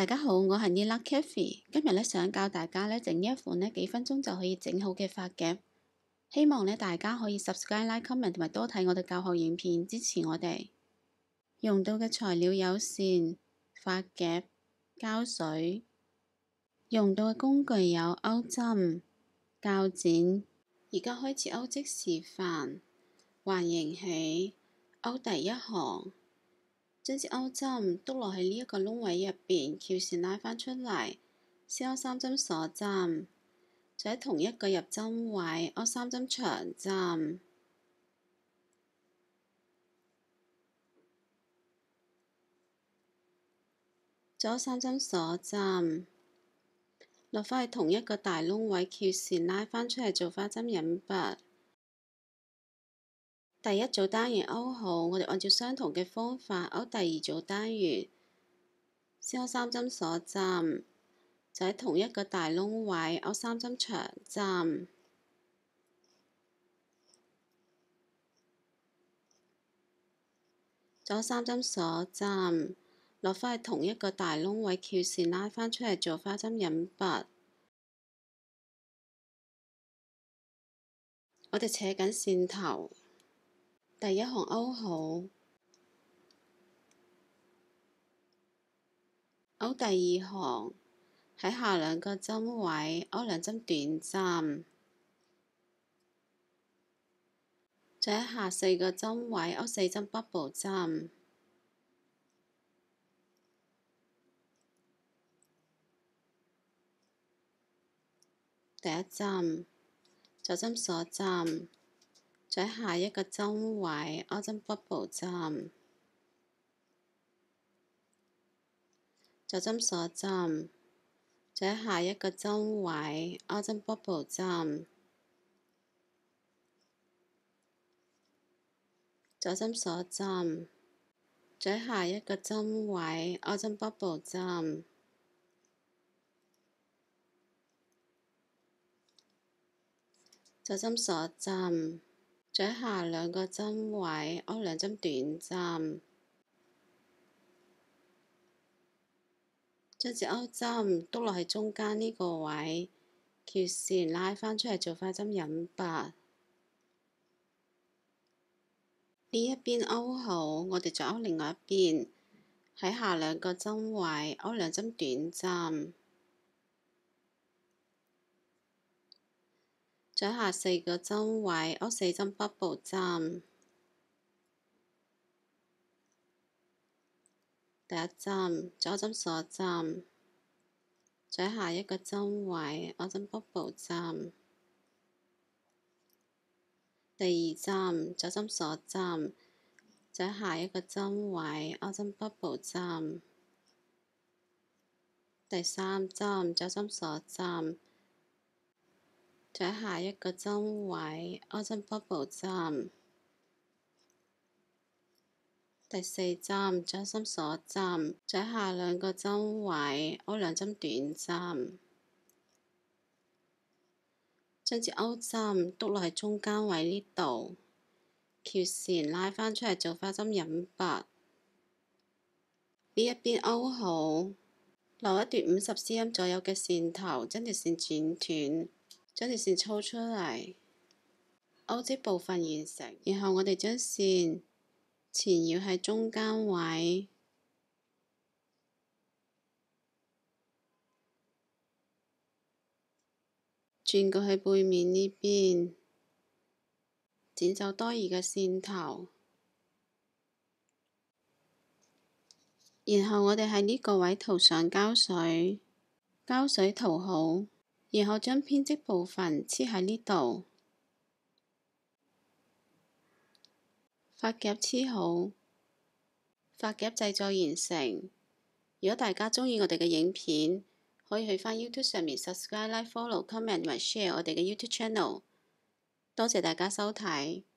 大家好，我係 KnitLove HK。今日想教大家整呢一款幾分鐘就可以整好嘅髮夾。希望大家可以 subscribe、like、comment 同埋多睇我哋教學影片，支持我哋。用到嘅材料有線、髮夾、膠水。用到嘅工具有鈎針、鉸剪。而家開始鈎織示範，環形起，鈎第一行。將支鈎針篤落喺呢一個窿位入邊，翹線拉返出嚟，先鈎3針鎖針，就喺同一個入針位鈎3針長針，再鈎3針鎖針，落返去同一個大窿位，翹線拉返出嚟做花針引拔。第一組單元鈎好，我哋按照相同嘅方法鈎第二組單元，先鈎3針鎖針，就喺同一個大窿位鈎3針長針，再鈎3針鎖針，落返去同一個大窿位，翹線拉返出嚟做花針引拔。我哋扯緊線頭。第一行鈎好，鈎第二行，喺下兩個針位鈎2針短針，再喺下4個針位鈎4針 bubble 針，第一針，左針鎖針。再喺下一個針位鈎針 bubble 針，左針鎖針，再喺下一個針位鈎針 bubble 針，左針鎖針，再喺下一個針位鈎針 bubble 針，左針鎖針。再喺下兩個針位鈎2針短針，將支鈎針篤落喺中間呢個位，翹線拉返出嚟做花針引拔。呢一邊鈎好，我哋再鈎另外一邊，喺下兩個針位鈎2針短針。再下4個針位鈎4針 bubble 針，第一針左針鎖針，再下一個針位鈎針 bubble 針，第二針左針鎖針，再下一個針位鈎針 bubble 針，第三針左針鎖針。再喺下一個針位鈎針 bubble 針，第四針左針鎖針，再喺下兩個針位鈎2針短針，將支鈎針篤落喺中間位呢度，翹線拉返出嚟做花針引拔。呢一邊鈎好，留一段50 cm 左右嘅線頭，將條線剪斷。將條線抽出嚟，鈎織部分完成。然後我哋將線纏繞喺中間位，轉過去背面呢邊，剪走多餘嘅線頭。然後我哋喺呢個位塗上膠水，膠水塗好。然後將編織部分黐喺呢度，髮夾黐好，髮夾製作完成。如果大家鍾意我哋嘅影片，可以去返 YouTube 上面 subscribe、like、follow、comment 同埋 share 我哋嘅 YouTube channel。多謝大家收睇。